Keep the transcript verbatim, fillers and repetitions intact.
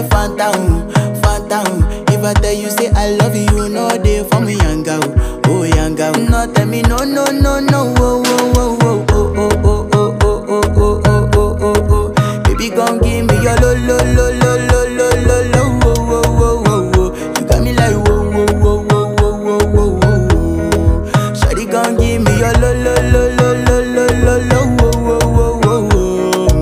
you phantom, phantom. If I tell you say I love you, you know they for me young girl, oh young girl. No tell me no no no no, oh oh oh oh oh oh oh oh oh oh oh oh oh. Baby gon' give me your lo lo lo lo.